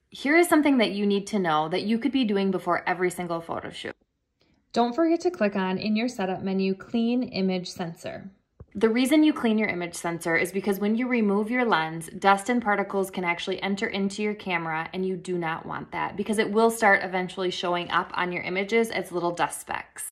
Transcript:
Here is something that you need to know that you could be doing before every single photo shoot. Don't forget to click on, in your setup menu, Clean Image Sensor. The reason you clean your image sensor is because when you remove your lens, dust and particles can actually enter into your camera, and you do not want that because it will start eventually showing up on your images as little dust specks.